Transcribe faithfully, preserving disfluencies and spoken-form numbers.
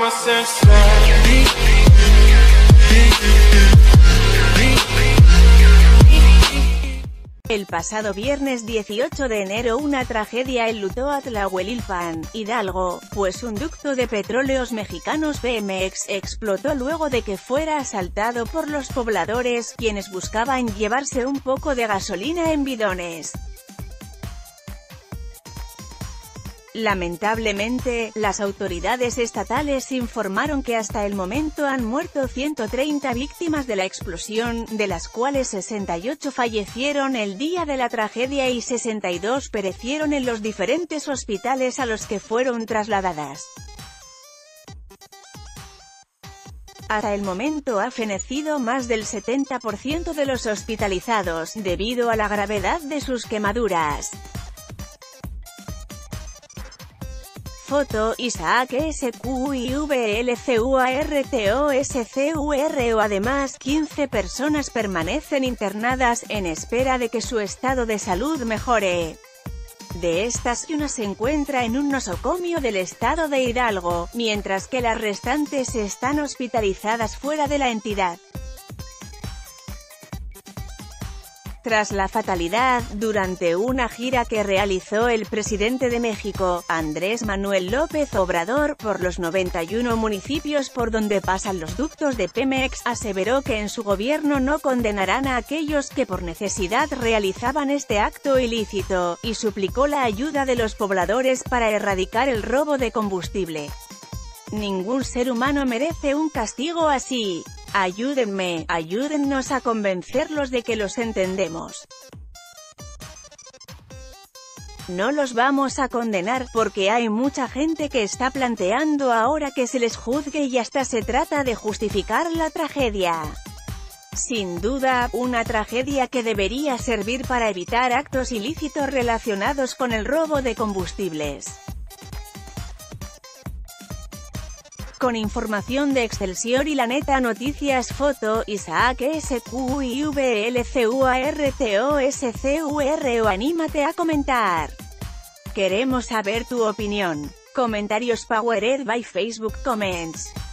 El pasado viernes dieciocho de enero una tragedia enlutó a Tlahuelilpan, Hidalgo, pues un ducto de petróleos mexicanos Pemex explotó luego de que fuera asaltado por los pobladores, quienes buscaban llevarse un poco de gasolina en bidones. Lamentablemente, las autoridades estatales informaron que hasta el momento han muerto ciento treinta víctimas de la explosión, de las cuales sesenta y ocho fallecieron el día de la tragedia y sesenta y dos perecieron en los diferentes hospitales a los que fueron trasladadas. Hasta el momento ha fenecido más del setenta por ciento de los hospitalizados, debido a la gravedad de sus quemaduras. Foto, Isaac S Q I V L C U A R T O S C U R O. Además, quince personas permanecen internadas, en espera de que su estado de salud mejore. De estas, una se encuentra en un nosocomio del estado de Hidalgo, mientras que las restantes están hospitalizadas fuera de la entidad. Tras la fatalidad, durante una gira que realizó el presidente de México, Andrés Manuel López Obrador, por los noventa y uno municipios por donde pasan los ductos de Pemex, aseveró que en su gobierno no condenarán a aquellos que por necesidad realizaban este acto ilícito, y suplicó la ayuda de los pobladores para erradicar el robo de combustible. Ningún ser humano merece un castigo así. Ayúdenme, ayúdennos a convencerlos de que los entendemos. No los vamos a condenar, porque hay mucha gente que está planteando ahora que se les juzgue y hasta se trata de justificar la tragedia. Sin duda, una tragedia que debería servir para evitar actos ilícitos relacionados con el robo de combustibles. Con información de Excelsior y La Neta Noticias. Foto, Isaac S Q I V L C U A R T O S C U R O. Anímate a comentar. Queremos saber tu opinión. Comentarios powered by Facebook Comments.